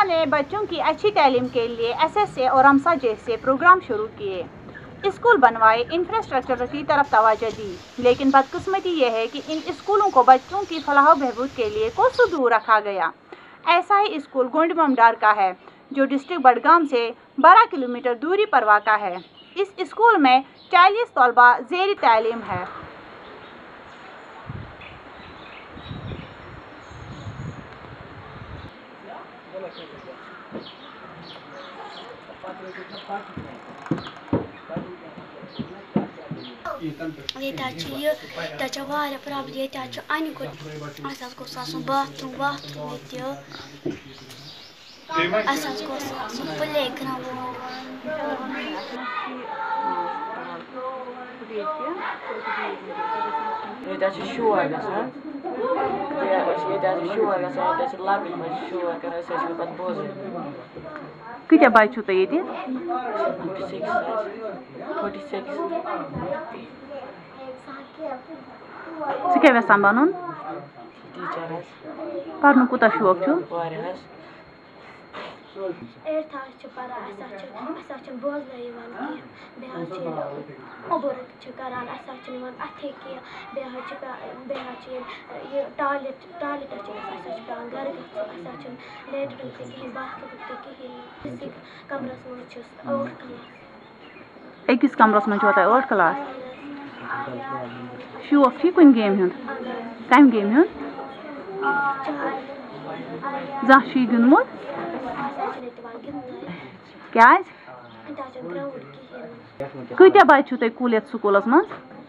ने बच्चों की अच्छी तालीम के लिए SSA और रमसा जैसे प्रोग्राम शुरू किए, स्कूल बनवाए, इंफ्रास्ट्रक्चर की तरफ तवज्जो दी। लेकिन बदकिस्मती यह है कि इन स्कूलों को बच्चों की फलाह बहबूद के लिए कोसों दूर रखा गया। ऐसा ही स्कूल गुंड ममडार का है, जो डिस्ट्रिक्ट बडगाम से 12 किलोमीटर दूरी पर वाक़ा है। इस स्कूल में 40 तलबा ज़ेर तालीम है। Kıta bachchu to yedi? 46. Ți kya vesan banun? Teachers. Parnu kuta şok chu? Varihas. Ertaş para asaçın bozlayıvan ki behaçı oboruk çıkaran asaçın van atheki behaçı toilet açın asaçın gargı asaçın latrine ki bathroom ki kamras mochus और Ekis kamras man chota और class. Şok chi kun game hund? Kam game hund? Zahşi gün mü? Kya? Kıta bachchu to kulet school's man?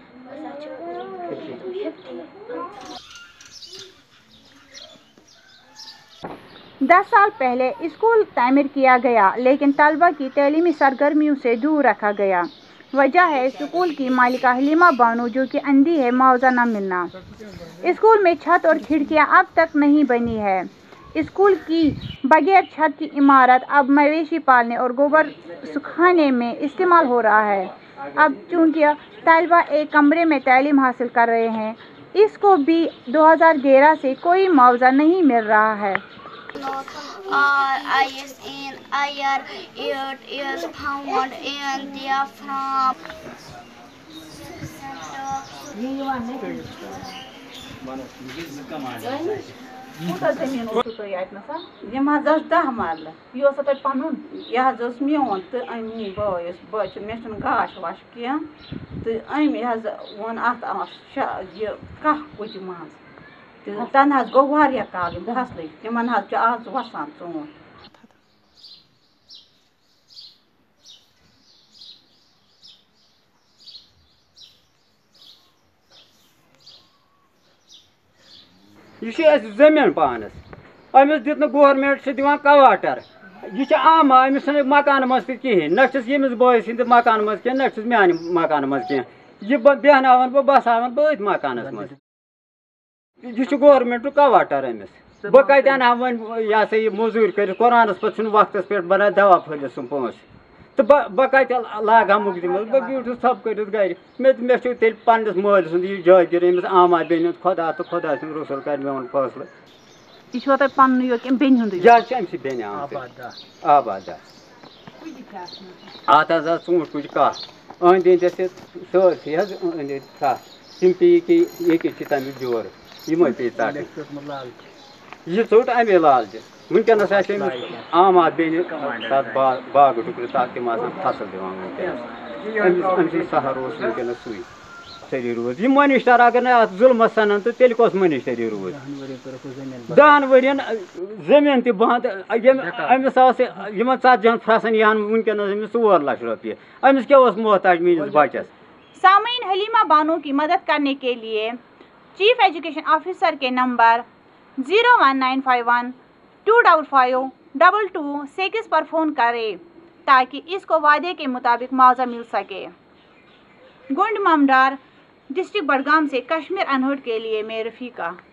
10 साल पहले school तामीर किया गया, लेकिन तलबा की तालीमी सरगर्मियों से दूर रखा गया। वजह है स्कूल की मालिका हलीमा बानो, जो कि अंधी है, मुआवजा न मिलना। स्कूल में छत और खिड़कियां अब तक नहीं बनी है। स्कूल की बगैर छत की इमारत अब मवेशी पालने और गोबर सुखाने में इस्तेमाल हो रहा है। अब चूँकि तलबा एक कमरे में तालीम हासिल कर रहे हैं, इसको भी 2011 से कोई मुआवजा नहीं मिल रहा है। ISN IR 8 is found in diaphragm. Kuta zemin otuto yatmasa? Yem haz 10 marla. Yo sa to panun. Yeh haz mion te ami boyes boch mesn gash wash kiya te ami haz won at as ye kah kuji maz. Te tan haz go waria kagim de hasli. Yeman haz az wasan tson. یہ زمین پانس امس دیت government سے دیوان quarter یہ عام امس مکان مز تہ کہین نہ چھس یمس بٲے سٕنٛدِ مکان مز کینٛہہ نہ چھس میانہِ مکان مز کینٛہہ یہ بیہناون بہٕ بساون بٔتھۍ مکانس مز یہ گورمنٹ کواٹر امس بہٕ کتہِ انہا وۄنۍ یہ ہسا یہ موٚزوٗرۍ کٔرِتھ قرآنس پتہٕ چھُنہٕ وقتس پٮ۪ٹھ بنان دوا پھٔلِس سُم پونٛسہٕ تہٕ بہٕ کتہِ لاگہٕ ہا مُقدِمس بہٕ بیوٗٹھُس ژھۄپہٕ کٔرِتھ گرِ مےٚ چھُ تیٚلہِ پننِس مٲلۍ سُنٛد یہِ جٲگیٖر أمِس عاما بیٚنہِ ہُنٛد خۄدا تہٕ خۄدا سُنٛد رسوٗل کرِ میون فٲصلہٕ یہ چھو تۄہہِ پننُے یوت کِنہٕ بیٚنہِ ہُنٛدُے؟ یہِ حظ چھُ أمۍ سٕے بیٚنہِ آباد اتھ حظ آسہٕ ژوٗنٛٹھۍ کُجہِ کاہ أنٛدۍ أنٛدۍ ٲسۍ سٲرسٕے حظ أنٛدۍ أنٛدۍ تھَپھ تِم پیٚیہِ ییٚکیٛاہ چھِ تَمیُک جورٕ یِمے پیٚیہِ ژَٹٕنۍ یہِ ژوٚٹ اَمے لالچہِ وٕنکٮ۪نس آسہِ أمِس عاماد بیٚنہِ تَتھ باغہٕ ٹُکرٕ تَتھ تِم آسان فصل دِوان وٕنکٮ۪نس أمۍ سٕنٛدۍ سہر اوس وٕنکٮ۪نس سُے سٲری روٗد یِم مٔنِشتر اگر نہٕ اَتھ ظُلمس سَنن تہٕ تیٚلہِ کۄس مٔنِشتری روٗد 10 ؤرین زٔمیٖن تہِ بنٛد أمِس آسہٕ یِمن ژتجی ہن پھرٛٮ۪سن یِہن وٕنکٮ۪نس أمِس 4 لچھ رۄپیہِ أمِس کیٛاہ اوس محتاج میٛٲنِس بچس سامعین، حلیمہ بانو کی مدد کرنے کے لیے چیف ایجوکیشن آفیسر کے نمبر 01951 255 226 پر فون کریں تاکہ اس کو وعدے کے مطابق معاوضہ مل سکے۔ گنڈ ممڈار ڈسٹرکٹ بڈگام سے کشمیر انہٹ کے لیے میں رفیقہ۔